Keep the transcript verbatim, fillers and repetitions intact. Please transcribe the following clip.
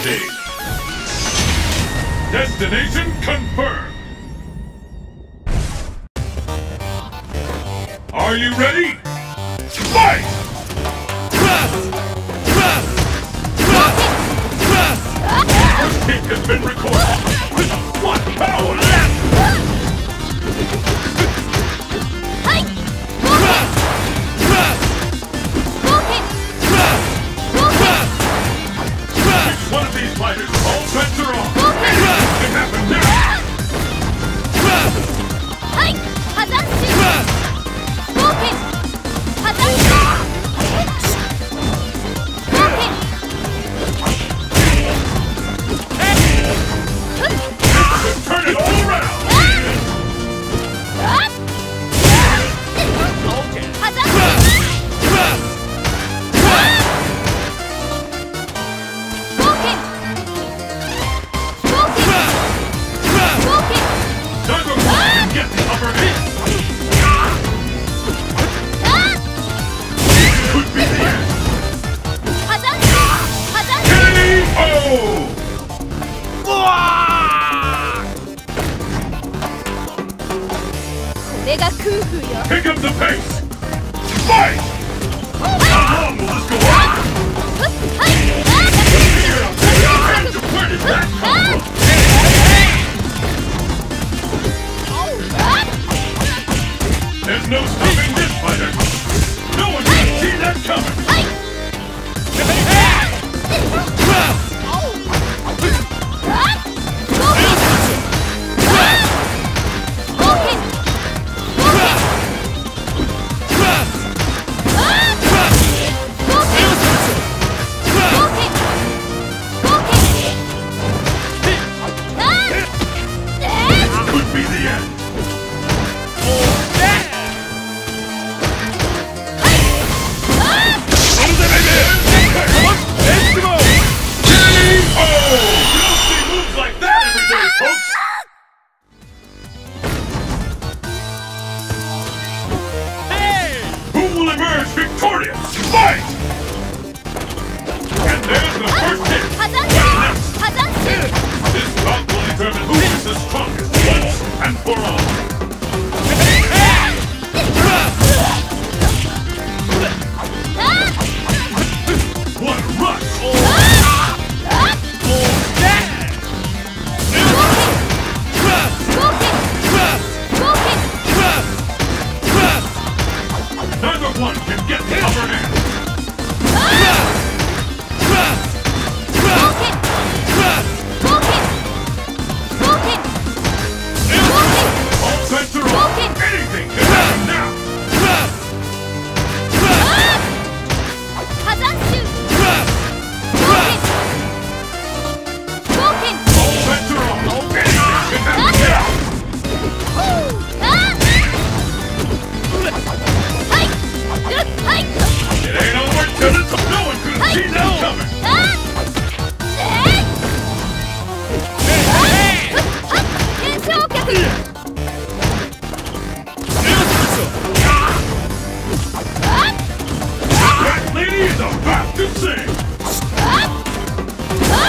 stage. Destination confirmed. Are you ready? Fight! First kick has been recorded. What power left? Which one of these fighters? All bets are off. Anything can happen now. Turn it all around. Get the upper hand. Could be the end. K O! Pick up the pace. Fight! How long will this go on? Where did that come from? There's no stopping this fighter! No one can see that coming! Could be the end! Victorious! Fight! And there's the first hit! What's next? This bout will determine who is the strongest once and for all! What a rush! Neither one can get the upper hand! All bets are off! Anything can happen now! All bets are off! Anything can happen now! It ain't over till it's over. No one could have seen that coming. That lady is about to sing.